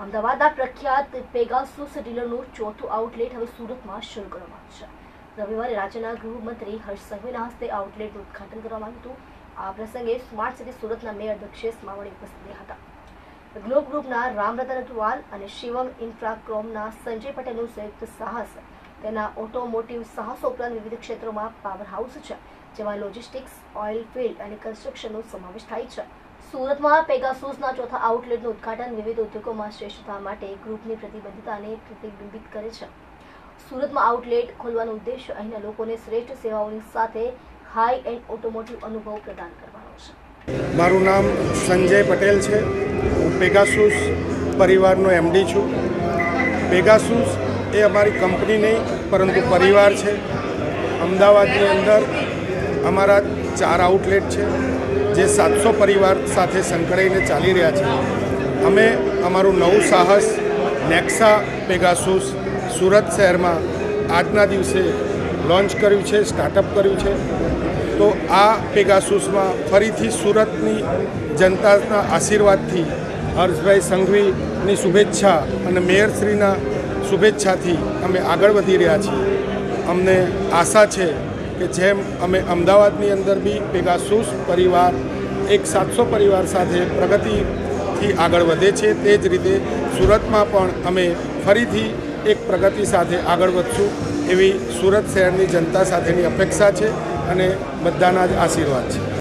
અમદાવાદના પ્રખ્યાત પેગાસુસ ડીલરનું ચોથું આઉટલેટ હવે સુરતમાં શરૂ કરવામાં આવ્યું છે। રવિવારે રાજ્યના ગૃહમંત્રી હર્ષ સંઘવીના હસ્તે આઉટલેટનું ઉદઘાટન કરવામાં આવ્યું હતું। આ પ્રસંગે સ્માર્ટ સિટી સુરતના મેયર દક્ષેશ માવડે ઉપસ્થિત રહ્યા હતા। ગ્લોબ ગ્રુપના રામરતન અટવાલ અને શિવમ ઇન્ફ્રાક્રોમના સંજય પટેલનું સંયુક્ત સાહસ તેના ઓટોમોટિવ સાહસો ઉપરાંત વિવિધ ક્ષેત્રોમાં પાવર હાઉસ છે, જેમાં લોજિસ્ટિક્સ, ઓઇલ ફિલ્ડ અને કન્સ્ટ્રક્શનનો સમાવેશ થાય છે। સુરતમાં પેગાસુસના ચોથા આઉટલેટનું ઉદઘાટન વિવિધ ઉદ્યોગોમાં શ્રેષ્ઠતા માટે ગ્રુપની પ્રતિબદ્ધતાને પ્રતિબિંબિત કરે છે। સુરતમાં આઉટલેટ ખોલવાનો ઉદ્દેશ્ય અહીંના લોકોને શ્રેષ્ઠ સેવાઓની સાથે હાઈ એન્ડ ઓટોમોટિવ અનુભવ પ્રદાન કરવાનો છે। મારું નામ સંજય પટેલ છે। હું પેગાસુસ પરિવારનો એમડી છું। પેગાસુસ એ અમારી કંપની નહીં પરંતુ પરિવાર છે। અમદાવાદની અંદર અમારા 4 આઉટલેટ છે, જે 700 પરિવાર સાથે સંકળાઈને ચાલી રહ્યા છે। અમે અમારું નવું સાહસ નેક્સા પેગાસુસ સુરત શહેરમાં આજના દિવસે લોન્ચ કર્યું છે, સ્ટાર્ટઅપ કર્યું છે। તો આ પેગાસુસમાં ફરીથી સુરતની જનતાના આશીર્વાદથી, હર્ષભાઈ સંઘવીની શુભેચ્છા અને મેયરશ્રીના શુભેચ્છાથી અમે આગળ વધી રહ્યા છીએ। અમને આશા છે કે જેમ અમે અમદાવાદની અંદર બી પેગાસુસ પરિવાર એક 700 પરિવાર સાથે પ્રગતિથી આગળ વધે છે, તે જ રીતે સુરતમાં પણ અમે ફરીથી એક પ્રગતિ સાથે આગળ વધશું એવી સુરત શહેરની જનતા સાથેની અપેક્ષા છે અને બધાના જ આશીર્વાદ છે।